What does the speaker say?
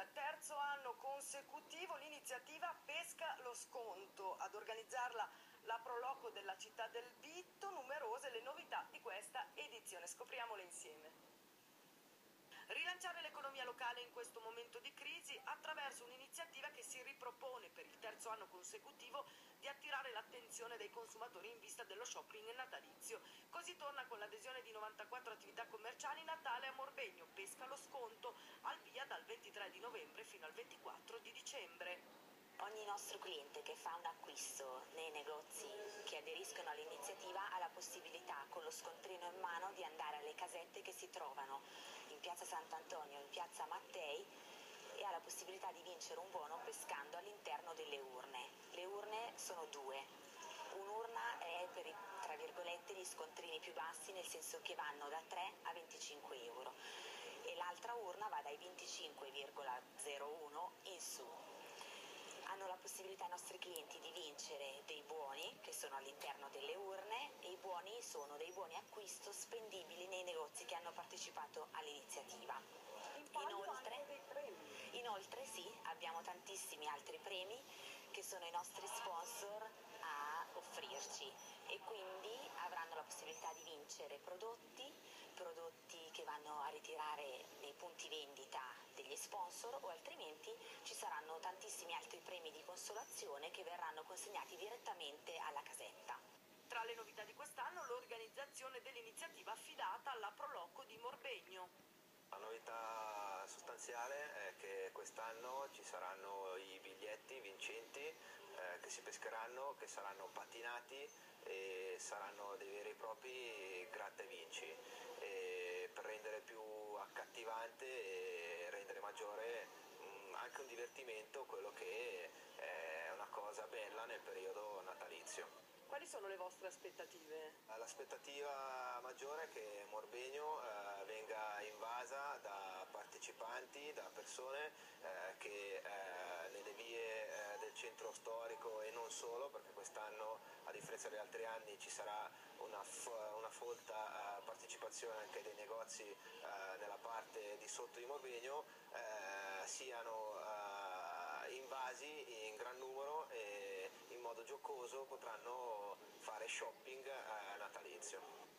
terzo anno consecutivo l'iniziativa Pesca lo sconto. Ad organizzarla la Proloco della città del Vitto, numerose le novità di questa edizione. Scopriamole insieme. Rilanciare l'economia locale in questo momento di crisi attraverso un'iniziativa che si ripropone per il terzo anno consecutivo di attirare l'attenzione dei consumatori in vista dello shopping natalizio. Così torna con l'adesione di 94 attività commerciali Natale a Morbegno, Pesca lo sconto, al via dal 23 di novembre fino al 24 di dicembre. Ogni nostro cliente che fa un acquisto nei negozi che aderiscono all'iniziativa ha la possibilità con lo scontrino in mano di andare alle casette che si trovano in piazza Sant'Antonio, in piazza Mattei, e ha la possibilità di vincere un buono pescando all'interno delle urne. Le urne sono due. Un'urna è per i, tra virgolette, gli scontrini più bassi, nel senso che vanno da 3 a 25 euro, e l'altra urna va dai 25,01 in su. Hanno la possibilità i nostri clienti di vincere dei buoni che sono all'interno delle urne, e i buoni sono dei buoni acquisto spendibili nei negozi che hanno partecipato all'iniziativa. Inoltre sì, abbiamo tantissimi altri premi che sono i nostri sponsor a offrirci, e quindi avranno la possibilità di vincere prodotti che vanno a ritirare nei punti vendita degli sponsor, o altrimenti ci saranno tantissimi altri premi di consolazione che verranno consegnati direttamente alla casetta. Tra le novità di quest'anno l'organizzazione dell'iniziativa affidata alla Proloco di Morbegno. La novità sostanziale è che quest'anno ci saranno i biglietti vincenti che si pescheranno, che saranno patinati e saranno dei veri e propri gratta e vinci, per rendere più accattivante e rendere maggiore anche un divertimento quello che è una cosa bella nel periodo natalizio. Quali sono le vostre aspettative? L'aspettativa maggiore è che Morbegno venga invasa da partecipanti, da persone che nelle vie del centro storico e non solo, perché quest'anno a differenza degli altri anni ci sarà una folta partecipazione anche dei negozi nella parte di sotto di Morbegno, siano invasi in gran numero e in modo giocoso potranno fare shopping natalizio.